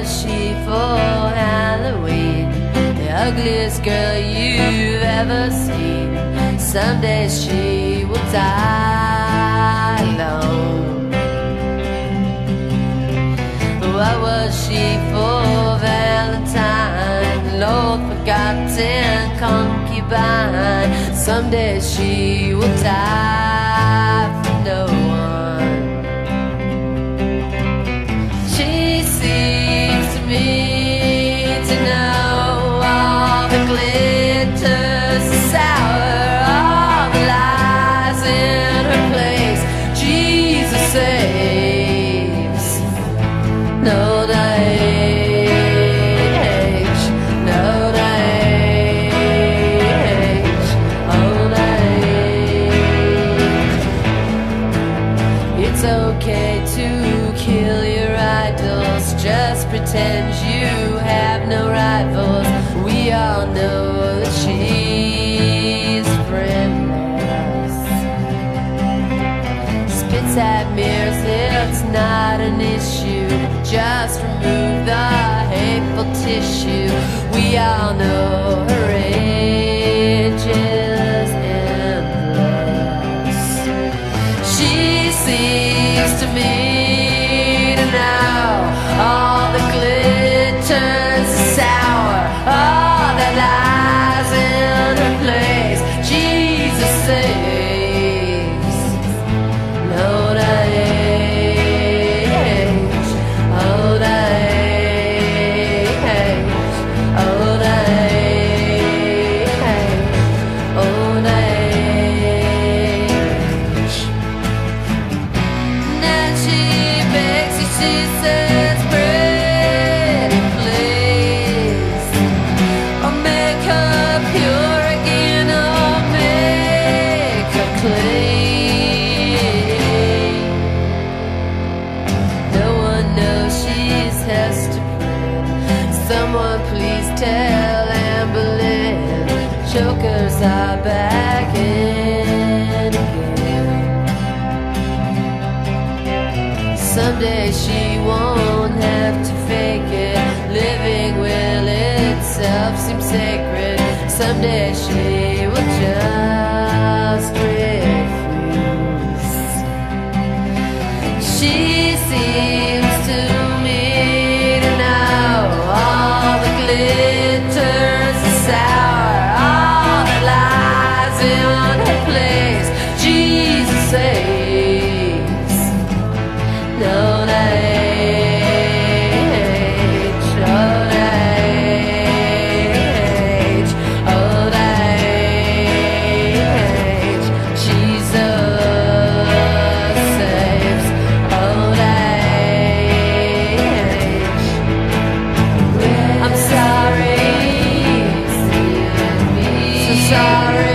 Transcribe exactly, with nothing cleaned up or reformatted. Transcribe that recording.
was she for Halloween? The ugliest girl you've ever seen. Someday she will die alone. What was she for Valentine? Lord, forgotten concubine. Someday she will die for no one. She seems to me to know all the glitters is sour, all the lies in her place. Jesus saves. No age, no age, old age. It's okay to kill your idols, just pretend you have no rivals. We all know that she's friendless. Spits at mirrors, it's not an issue. Just remove the hateful tissue. We all know her age is endless. She seems to me to know all the glitters is sour, all the lies in her place. Jesus saves. No age, old age, old age, old age. Then she begs you, she says, pretty please, or make her pure again, or make her clean. No one knows she's Hester Prynne. Someone please tell Anne Boleyn. Jokers are back in again. Someday she won't have to fake it. Living will itself seem sacred. Someday she will just refuse. She seems to me to know all the glitters is sour, all the lies in her place. Jesus saves. No age, old age, old age. Jesus saves. Old age. I'm sorry, so sorry.